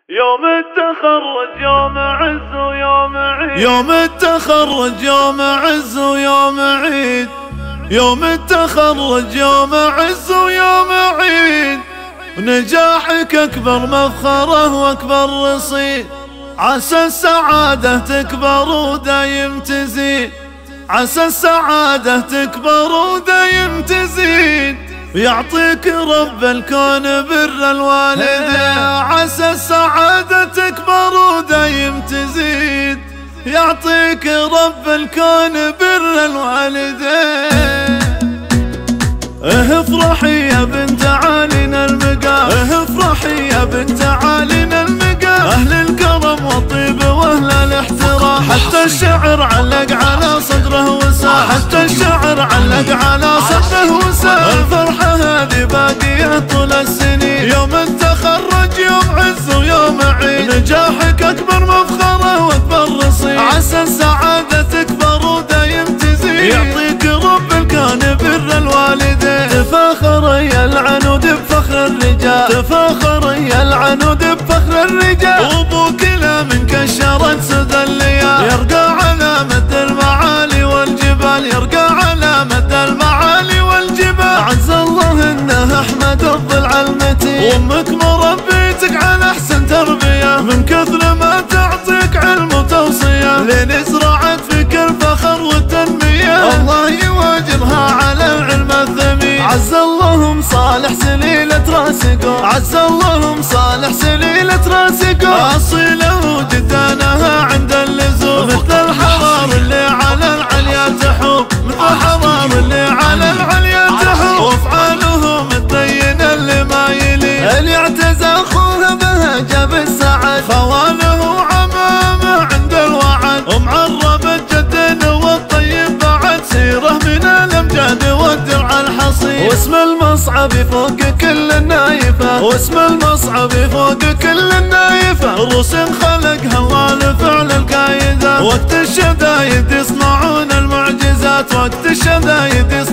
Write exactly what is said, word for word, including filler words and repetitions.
يوم التخرج يوم عز ويوم عيد، يوم التخرج يوم عز ويوم عيد، يوم التخرج يوم عز ويوم عيد، ونجاحك أكبر مفخره وأكبر رصيد، عسى السعادة تكبر ودايم تزيد، عسى السعادة تكبر ودايم تزيد، ويعطيك رب الكون بر الوالدين، عسى السعادة تكبر ودايم تزيد، يعطيك رب الكون بر الوالدين. افرحي يا بنت عالينا المقام، افرحي يا بنت عالينا المقام، اهل الكرم والطيب واهل الاحترام، حتى الشعر علق على صدره وسام، حتى الشعر علق على صدره وسام، الفرحة هذه باقية طول السنين، يوم التخرج يوم عز ويوم عيد، نجاحك اكبر مفخره واكبر رصيد، عسى السعادة تكبر ودايم تزيد، يعطيك رب الكون بر الوالدين. تفاخر يا العنود بفخر الرجال، تفاخر يا العنود بفخر الرجال، وابوك لا من كشرت سدى الليال، يرقى على مد المعالي والجبال، يرقى على مد المعالي والجبال، عز الله انه احمد الضلع المتين، وامك مربيتك على احسن تربيه، من كثر ما تعطيك علم وتوصيه، لين زرعت فيك الفخر والتنميه، الله يواجرها على العلم الثمين، عز اللهم صالح سليلة راسكم، عز اللهم صالح سليلة راسكم، اصيله وجدانها عند اللزوم، مثل الحرام اللي على العليا تحوم، مثل الحرام اللي على العليا تحوم، وافعالهم الطينة اللي ما يلي، اللي اعتزى اخوه بها جاب السعد، خواله عمامه عند الوعد، ومعرب جد والطيب بعد، سيره من الامجاد والدرع الحصين، واسم المصعب فوق كل النايفه، واسم المصعب فوق كل النايفه، الرسم خلقها الله لفعل الكايده، وقت الشدايد يصنعون المعجزات، وقت الشدايد